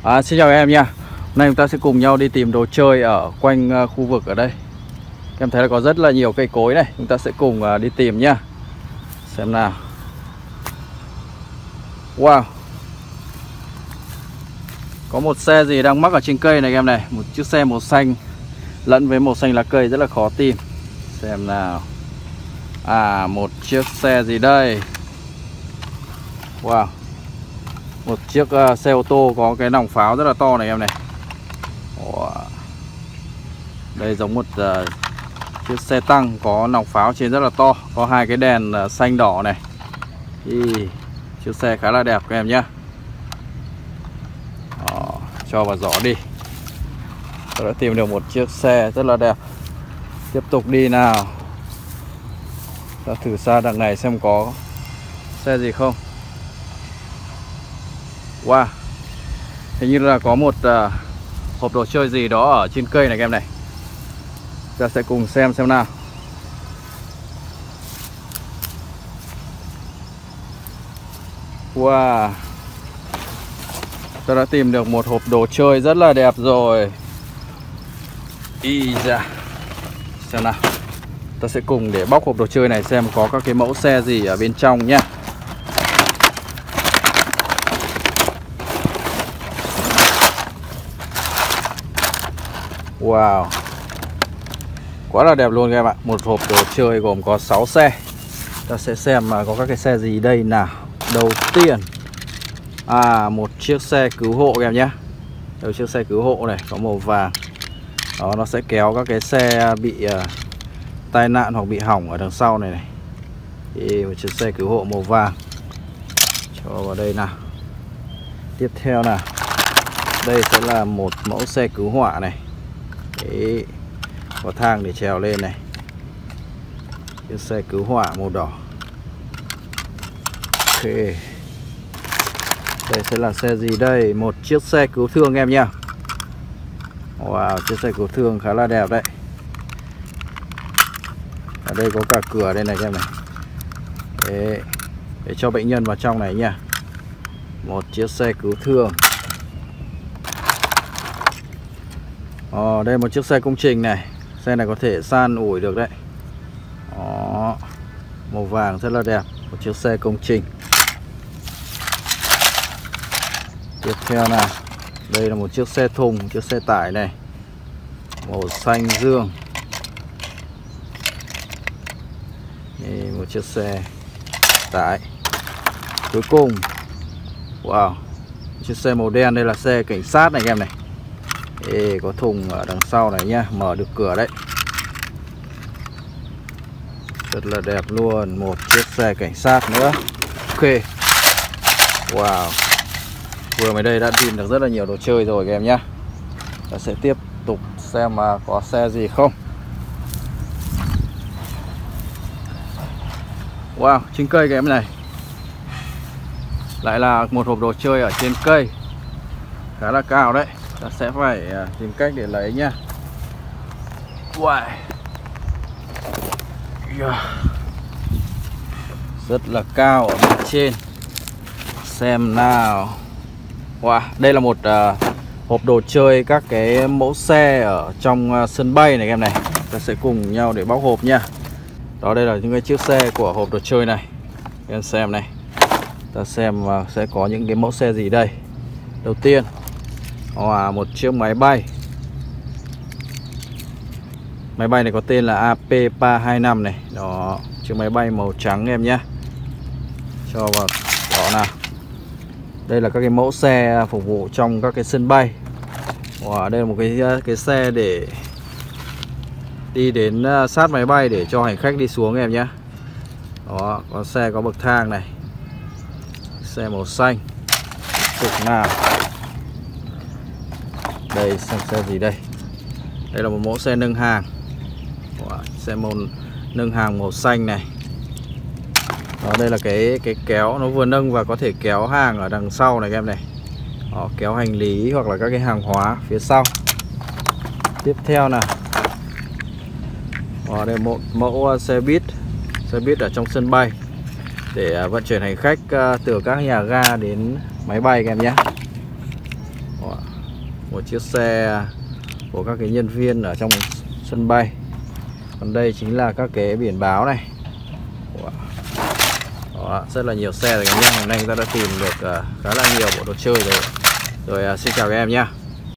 Xin chào em nha. Hôm nay chúng ta sẽ cùng nhau đi tìm đồ chơi ở quanh khu vực ở đây. Em thấy là có rất là nhiều cây cối này. Chúng ta sẽ cùng đi tìm nha. Xem nào. Wow. Có một xe gì đang mắc ở trên cây này em này. Một chiếc xe màu xanh lẫn với màu xanh lá cây rất là khó tìm. Xem nào. Một chiếc xe gì đây. Wow. Một chiếc xe ô tô có cái nòng pháo rất là to này em này. Đây giống một chiếc xe tăng có nòng pháo trên rất là to. Có hai cái đèn xanh đỏ này. Chiếc xe khá là đẹp các em nhé. Cho vào giỏ đi. Tôi đã tìm được một chiếc xe rất là đẹp. Tiếp tục đi nào. Ta thử xa đằng này xem có xe gì không. Wow. Hình như là có một hộp đồ chơi gì đó ở trên cây này em này. Ta sẽ cùng xem nào. Wow. Ta đã tìm được một hộp đồ chơi rất là đẹp rồi. Xem nào. Ta sẽ cùng để bóc hộp đồ chơi này xem có các cái mẫu xe gì ở bên trong nhé. Wow. Quá là đẹp luôn các em ạ. Một hộp đồ chơi gồm có 6 xe. Ta sẽ xem có các cái xe gì đây nào. Đầu tiên một chiếc xe cứu hộ các em nhé. Đầu chiếc xe cứu hộ này có màu vàng. Đó, nó sẽ kéo các cái xe bị tai nạn hoặc bị hỏng ở đằng sau này này. Một chiếc xe cứu hộ màu vàng. Cho vào đây nào. Tiếp theo nào. Đây sẽ là một mẫu xe cứu hỏa này. Đấy, có thang để trèo lên này. Chiếc xe cứu hỏa màu đỏ. Ok. Đây sẽ là xe gì đây? Một chiếc xe cứu thương em nha. Wow, chiếc xe cứu thương khá là đẹp đấy. Ở đây có cả cửa đây này em này. Đấy, để cho bệnh nhân vào trong này nha. Một chiếc xe cứu thương. Đây một chiếc xe công trình này. Xe này có thể san ủi được đấy. Đó, màu vàng rất là đẹp. Một chiếc xe công trình. Tiếp theo nào. Đây là một chiếc xe thùng, chiếc xe tải này. Màu xanh dương. Đây, một chiếc xe tải. Cuối cùng, wow, chiếc xe màu đen đây là xe cảnh sát này em này. Có thùng ở đằng sau này nhá, mở được cửa đấy. Rất là đẹp luôn. Một chiếc xe cảnh sát nữa. Ok. Wow. Vừa mới đây đã tìm được rất là nhiều đồ chơi rồi các em nhá. Ta sẽ tiếp tục xem mà có xe gì không. Wow, trên cây các em này. Lại là một hộp đồ chơi ở trên cây. Khá là cao đấy. Ta sẽ phải tìm cách để lấy nhá. Wow. Rất là cao ở bên trên. Xem nào. Wow, đây là một hộp đồ chơi các cái mẫu xe ở trong sân bay này em này. Ta sẽ cùng nhau để bóc hộp nha. Đó, đây là những cái chiếc xe của hộp đồ chơi này. Em xem này. Ta xem sẽ có những cái mẫu xe gì đây. Đầu tiên, một chiếc máy bay. Máy bay này có tên là AP325 này. Đó, chiếc máy bay màu trắng em nhé. Cho vào đó nào. Đây là các cái mẫu xe phục vụ trong các cái sân bay. Đây là một cái xe để đi đến sát máy bay để cho hành khách đi xuống em nhé. Đó, có xe có bậc thang này. Xe màu xanh. Tục nào. Đây xem xe gì đây. Đây là một mẫu xe nâng hàng. Xe màu nâng hàng màu xanh này. Đó, đây là cái kéo, nó vừa nâng và có thể kéo hàng ở đằng sau này các em này. Đó, kéo hành lý hoặc là các cái hàng hóa phía sau. Tiếp theo nào. Đây một mẫu xe buýt ở trong sân bay để vận chuyển hành khách từ các nhà ga đến máy bay các em nhé. Một chiếc xe của các cái nhân viên ở trong sân bay. Còn đây chính là các cái biển báo này. Đó, rất là nhiều xe rồi các em nhé. Hôm nay chúng ta đã tìm được khá là nhiều bộ đồ chơi rồi. Xin chào các em nhé.